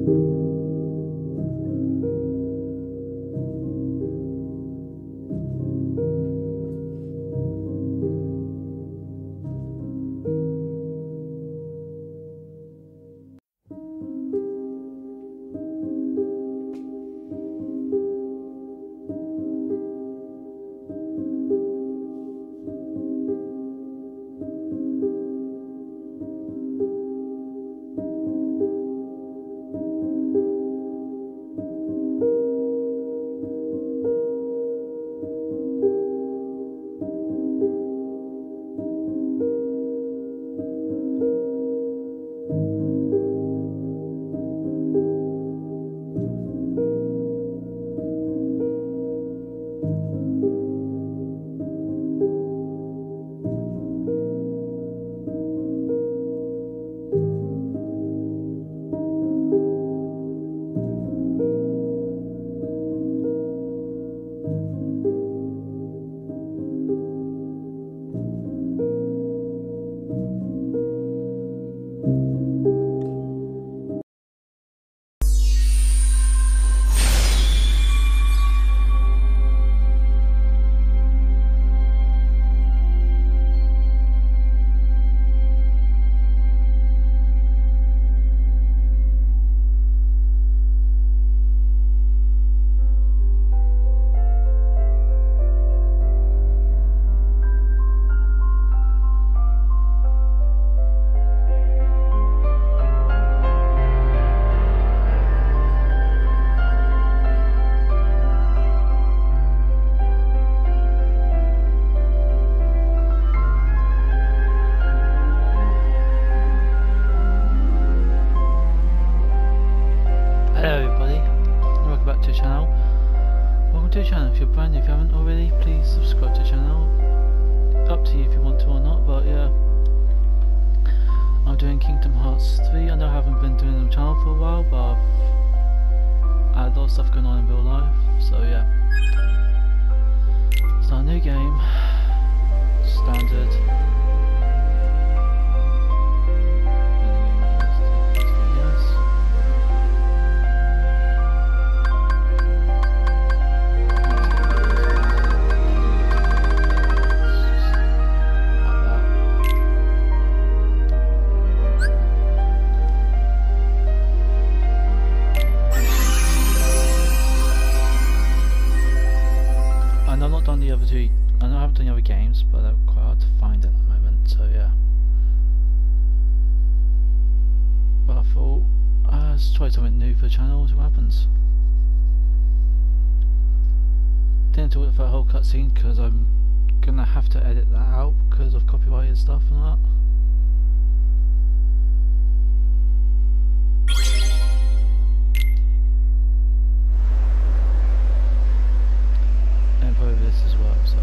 Because I'm gonna have to edit that out because of copyrighted stuff and that. And probably this as well, so.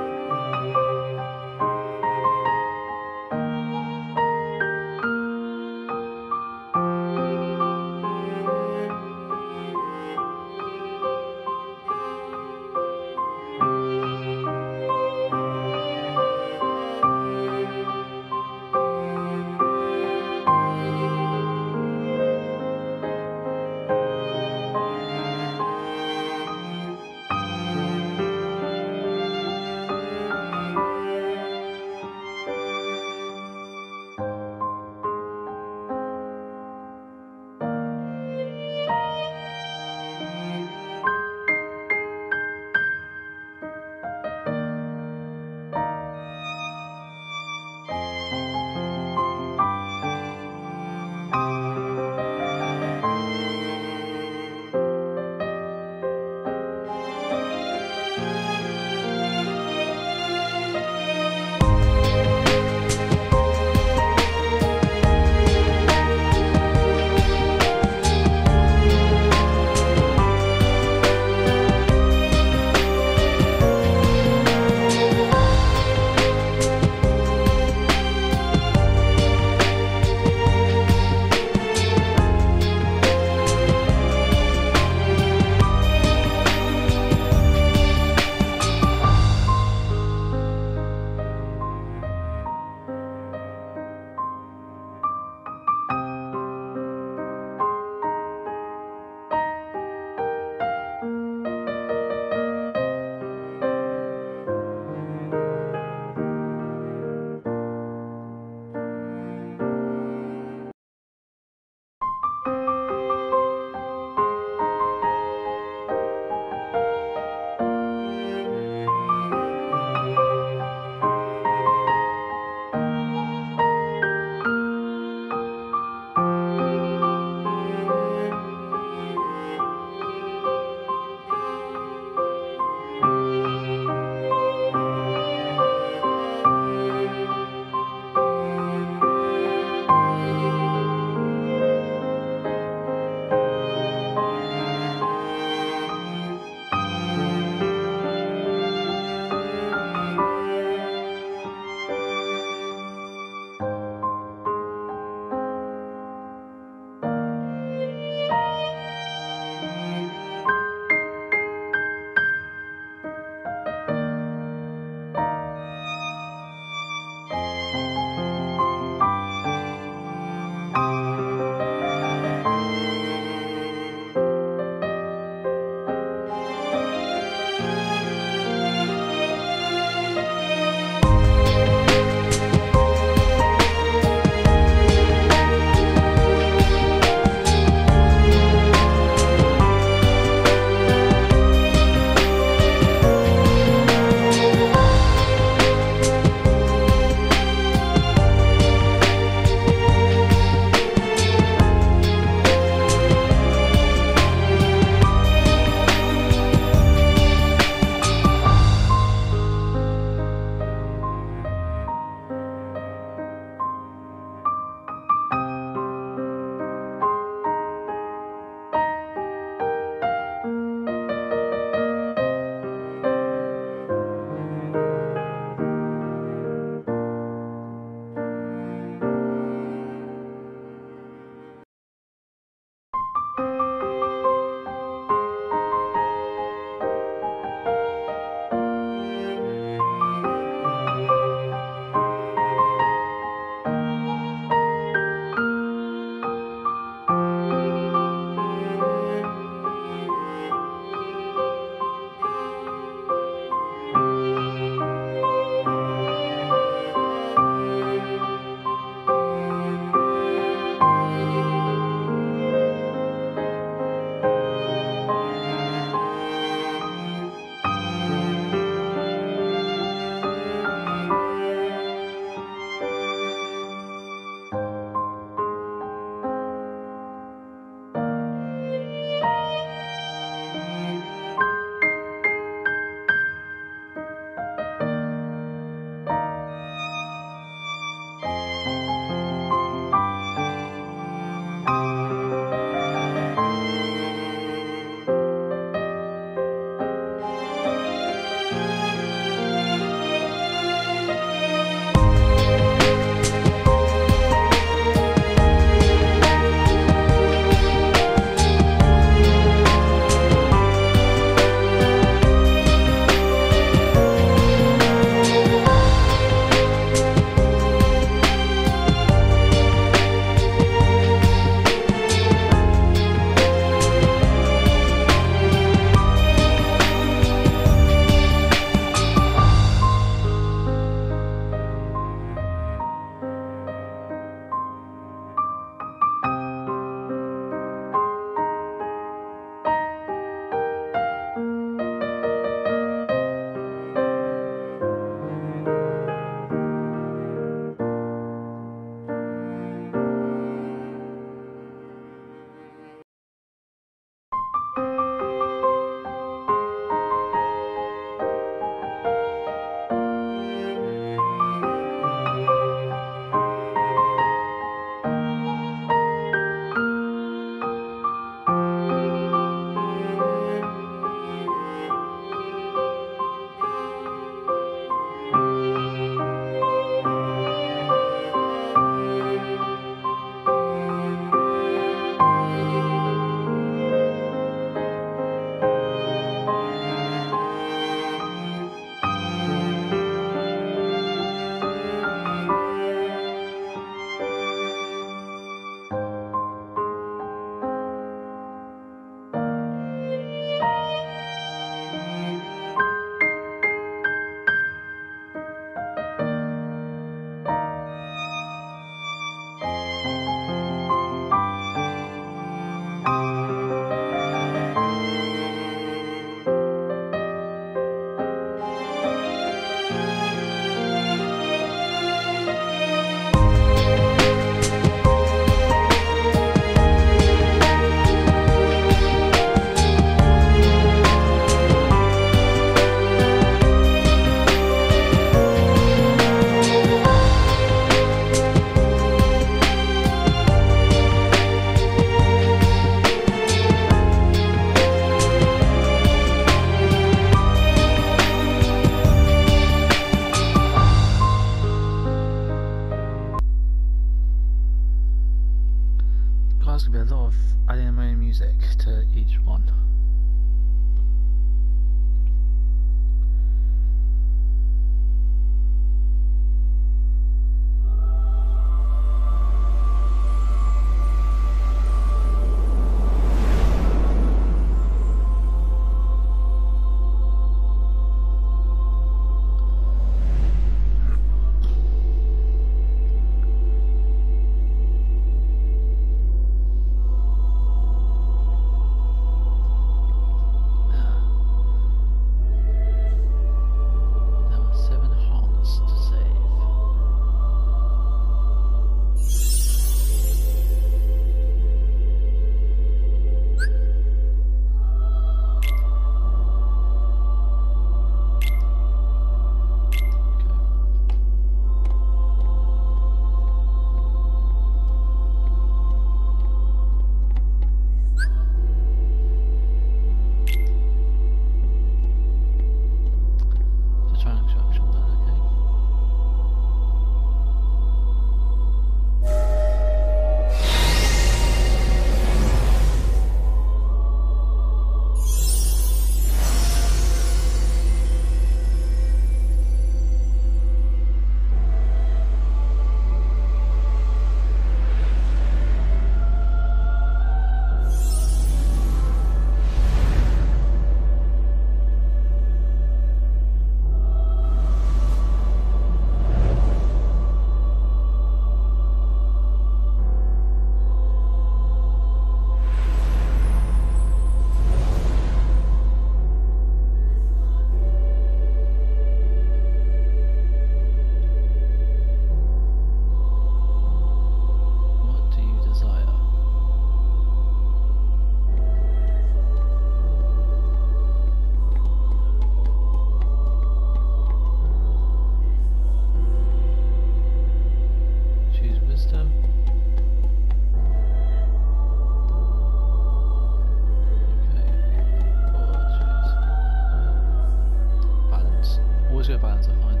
audio buttons are fine.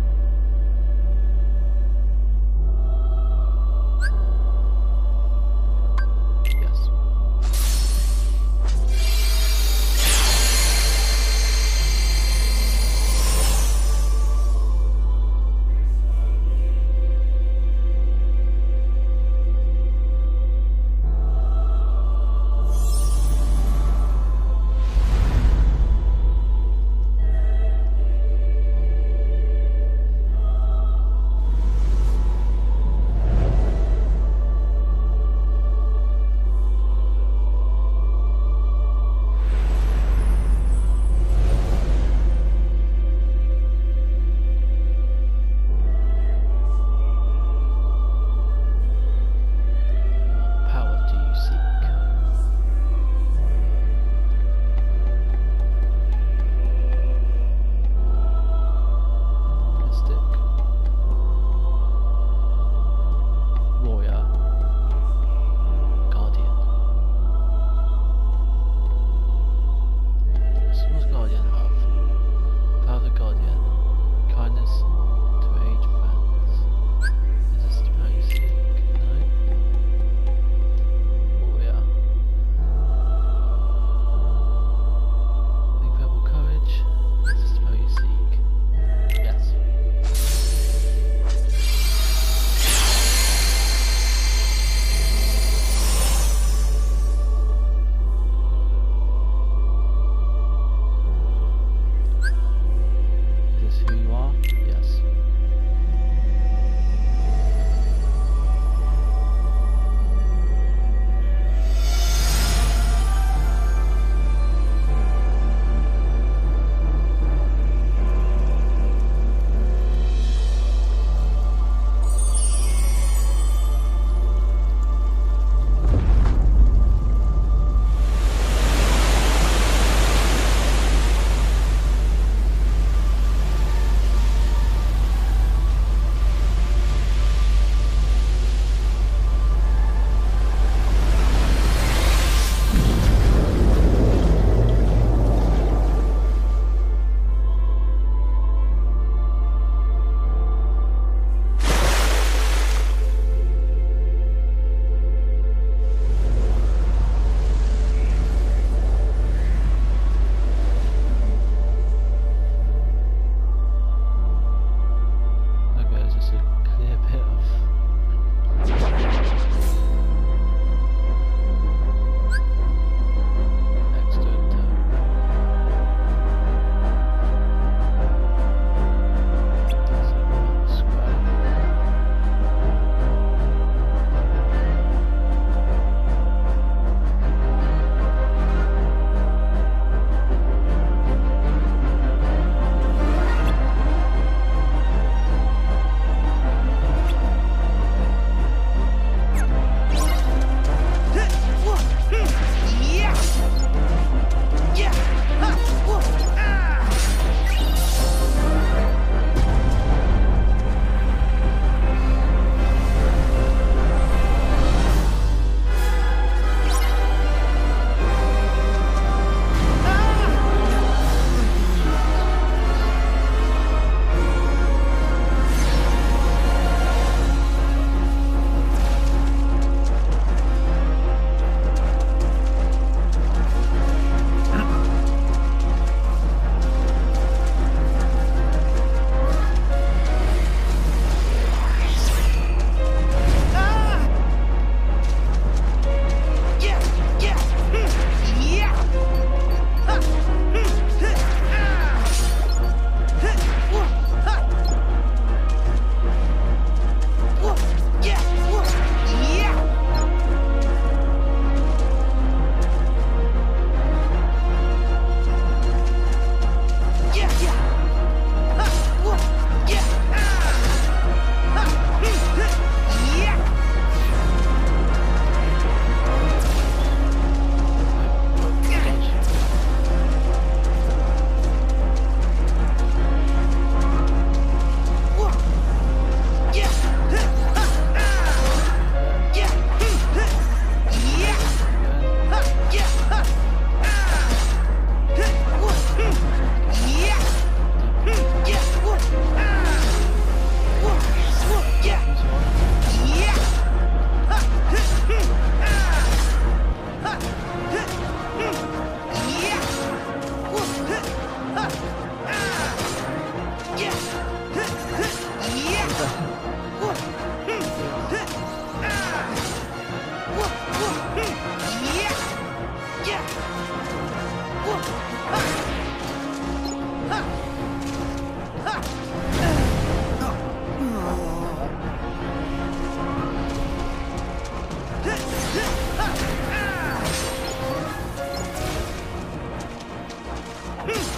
Yes.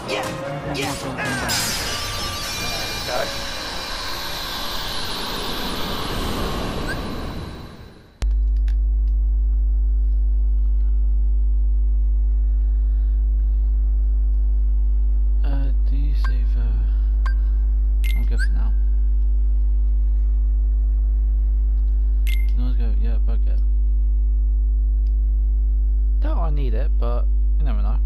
Do you save? I'm good for now. You can always go, yeah, okay. Don't I need it, but you never know.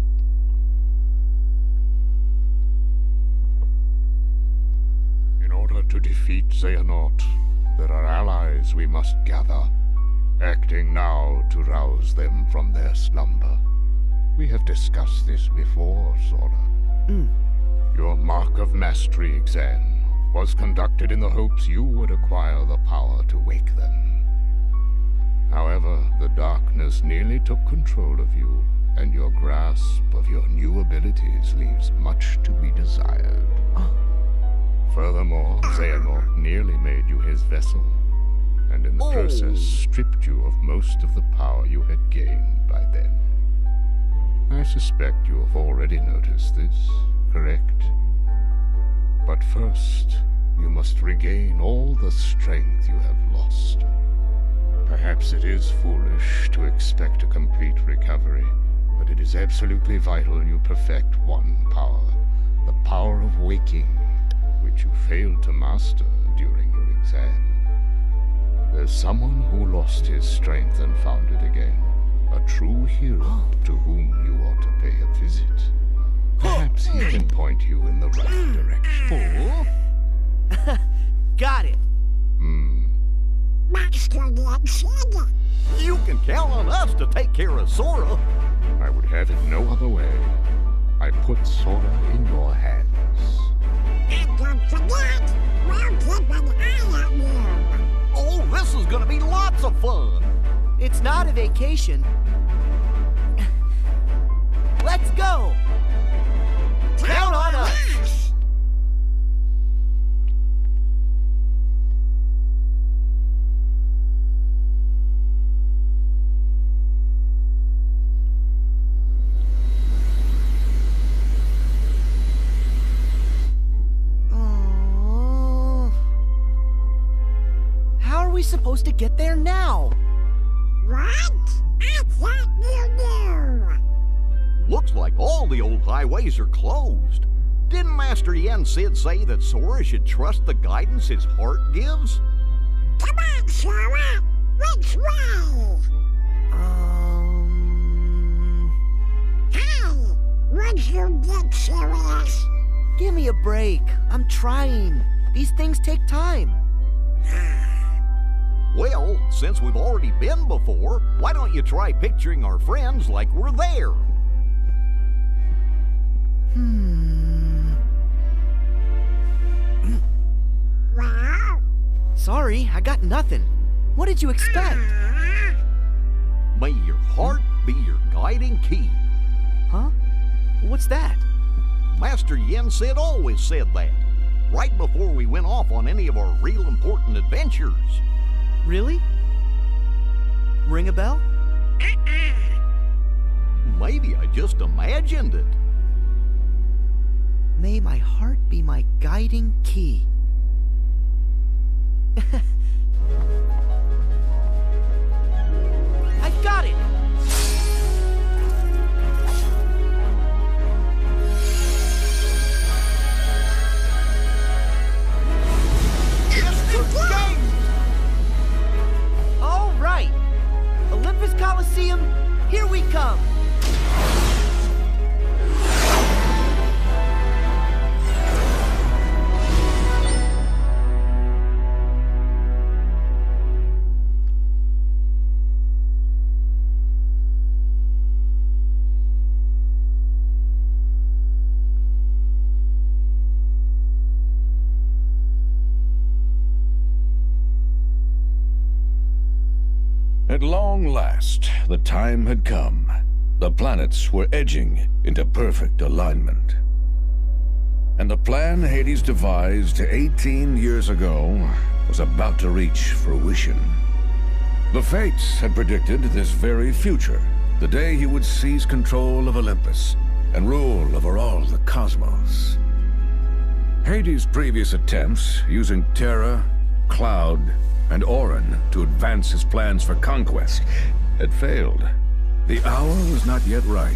In order to defeat Xehanort, there are allies we must gather, acting now to rouse them from their slumber. We have discussed this before, Sora. Your Mark of Mastery exam was conducted in the hopes you would acquire the power to wake them. However, the darkness nearly took control of you, and your grasp of your new abilities leaves much to be desired. Furthermore, Xehanort nearly made you his vessel, and in the process stripped you of most of the power you had gained by then. I suspect you have already noticed this, correct? But first, you must regain all the strength you have lost. Perhaps it is foolish to expect a complete recovery, but it is absolutely vital you perfect one power, the power of waking, which you failed to master during your exam. There's someone who lost his strength and found it again. A true hero to whom you ought to pay a visit. Perhaps he can point you in the right direction. Got it. Master Yen. You can count on us to take care of Sora. I would have it no other way. I put Sora in your hands. And don't forget, we'll keep an eye on you. Oh, this is gonna be lots of fun. It's not a vacation. Let's go! Count on us! How are we supposed to get there now? What? I thought you knew. Looks like all the old highways are closed. Didn't Master Yen Sid say that Sora should trust the guidance his heart gives? Come on, Sora. Which way? Hey, would you get serious? Give me a break. I'm trying. These things take time. Well, since we've already been before, why don't you try picturing our friends like we're there? Well? Sorry, I got nothing. What did you expect? May your heart be your guiding key. Huh? What's that? Master Yen Sid always said that, right before we went off on any of our real important adventures. Really? Ring a bell? Maybe I just imagined it. May my heart be my guiding key. I've got it! All right! Olympus Coliseum, here we come! At long last, the time had come. The planets were edging into perfect alignment. And the plan Hades devised 18 years ago was about to reach fruition. The Fates had predicted this very future, the day he would seize control of Olympus, and rule over all the cosmos. Hades' previous attempts, using Terra, Cloud, and Orin to advance his plans for conquest, had failed. The hour was not yet right.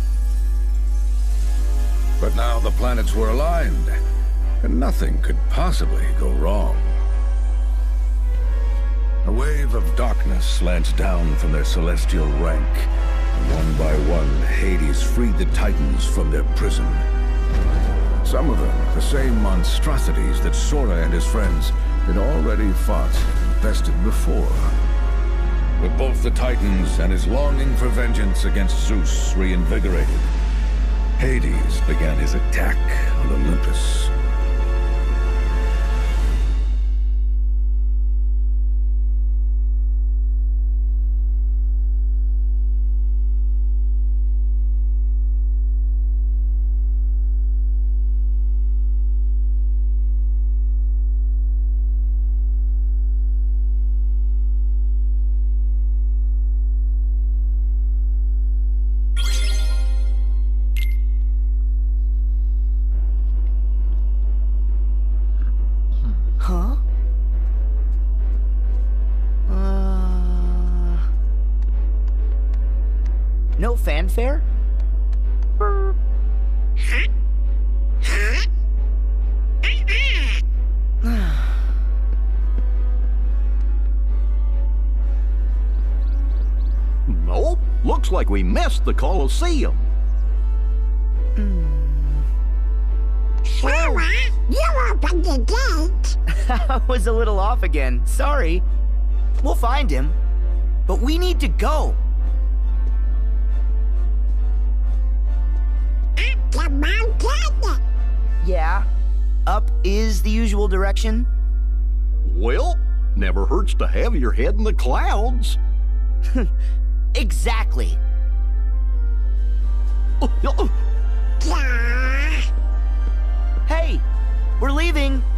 But now the planets were aligned, and nothing could possibly go wrong. A wave of darkness slanted down from their celestial rank, and one by one, Hades freed the Titans from their prison. Some of them, the same monstrosities that Sora and his friends had already fought and bested before. With both the Titans and his longing for vengeance against Zeus reinvigorated, Hades began his attack on Olympus. Huh? No fanfare? Huh? Huh? Nope. Looks like we missed the Colosseum. Sora, you opened the gate. I was a little off again. Sorry. We'll find him. But we need to go. Up the mountain. Yeah. Up is the usual direction. Well, never hurts to have your head in the clouds. Exactly. Yeah. Hey, we're leaving.